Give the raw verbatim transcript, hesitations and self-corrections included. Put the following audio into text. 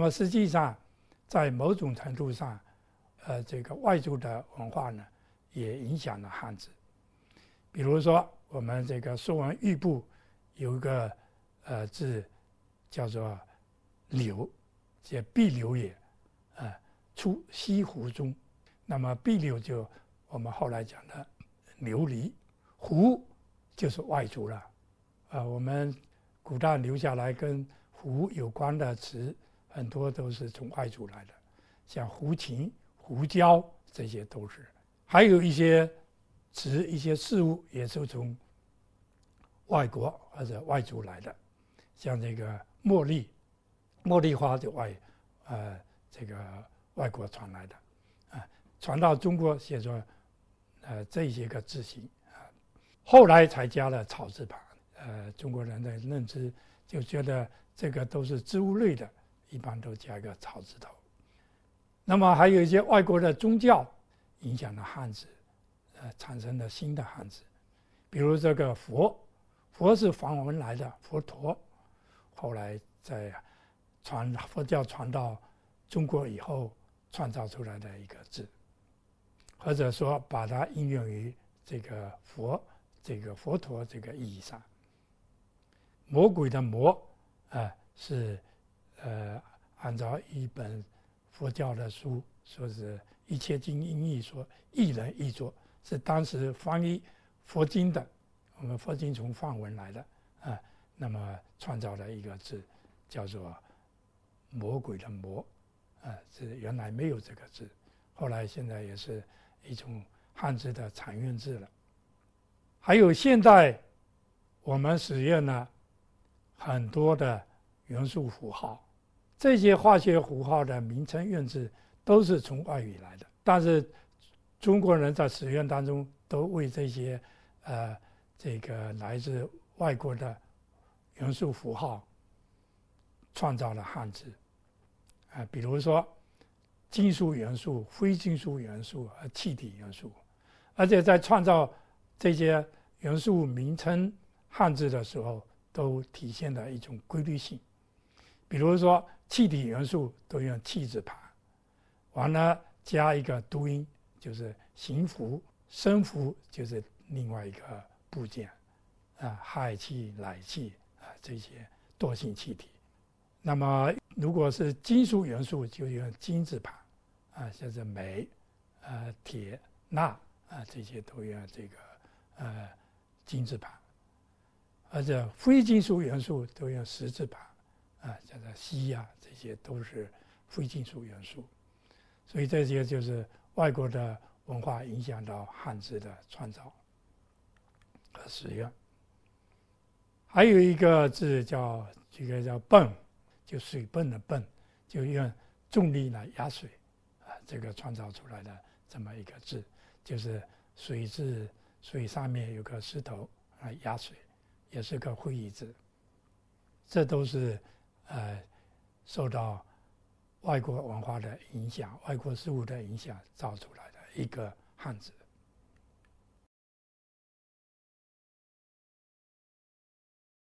么实际上，在某种程度上，呃，这个外族的文化呢，也影响了汉字。比如说，我们这个《说文玉部》有一个呃字叫做“流”，即“碧流也”，呃，出西湖中。那么“碧流”就我们后来讲的琉璃，“湖”就是外族了。呃，我们古代留下来跟湖有关的词，很多都是从外族来的，像胡琴、胡椒这些都是。还有一些词、一些事物也是从外国或者外族来的，像这个茉莉，茉莉花就外，呃，这个外国传来的，啊，传到中国写作，呃，这些个字形啊，后来才加了草字旁。呃，中国人的认知就觉得这个都是植物类的，一般都加一个草字头。那么还有一些外国的宗教影响了汉字，呃，产生了新的汉字，比如这个佛，佛是梵文来的，佛陀，后来在传佛教传到中国以后创造出来的一个字，或者说把它应用于这个佛、这个佛陀这个意义上。魔鬼的魔，啊、呃，是呃按照一本佛教的书，说是一切经音译说一人译作，是当时翻译佛经的，我们佛经从梵文来的啊、呃，那么创造了一个字叫做魔鬼的魔，啊、呃，是原来没有这个字，后来现在也是一种汉字的常用字了。还有现在我们使用了很多的元素符号，这些化学符号的名称用字都是从外语来的，但是中国人在使用当中都为这些呃这个来自外国的元素符号创造了汉字啊、呃，比如说金属元素、非金属元素和气体元素，而且在创造这些元素名称汉字的时候，都体现了一种规律性。比如说气体元素都用气字旁，完了加一个读音，就是行符，声符就是另外一个部件啊，氦气、氖气啊这些惰性气体。那么如果是金属元素，就用金字旁啊，像是镁、呃铁、钠啊这些都用这个呃金字旁。而且非金属元素都用石字旁，啊，像这锡啊，这些都是非金属元素。所以这些就是外国的文化影响到汉字的创造和使用。还有一个字叫这个叫泵，就水泵的泵，就用重力来压水，啊，这个创造出来的这么一个字，就是水字，水上面有个石头来压水。也是个会意字，这都是呃受到外国文化的影响、外国事物的影响造出来的一个汉字。